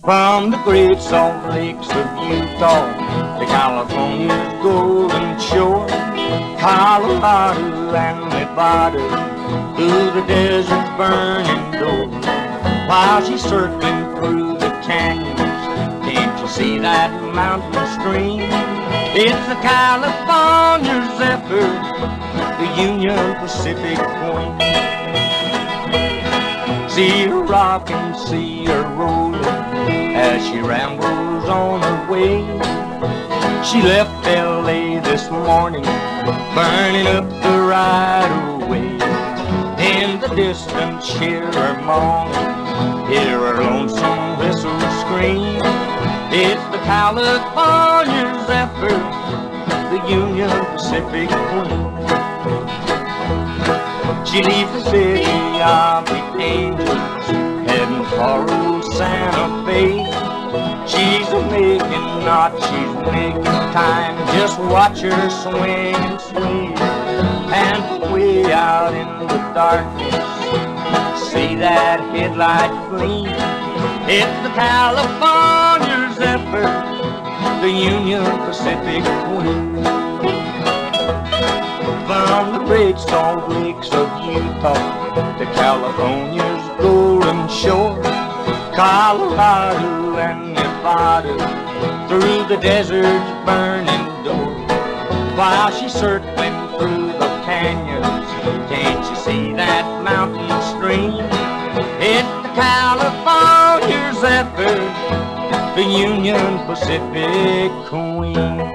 From the great Salt Lakes of Utah to California's Golden Shore, Colorado and Nevada, through the desert's burning door. While she's circling through the canyons, can't you see that mountain stream? It's the California Zephyr, the Union Pacific Queen. See her rockin', see her rollin' as she rambles on her way. She left L.A. this morning, burning up the right-of-way. In the distance, hear her moaning, hear her lonesome whistle scream. It's the California Zephyr, the Union Pacific Queen. She leaves the city of the angels, heading for old Santa Fe. She's a-making knot, she's making time. Just watch her swing and sway. And from way out in the darkness, see that headlight gleam. It's the California Zephyr, the Union Pacific Queen. From the great Salt Lakes of Utah to California's Golden Shore, Colorado and Nevada, through the desert's burning door. While she's circling through the canyons, can't you see that mountain stream? It's the California Zephyr, the Union Pacific Queen.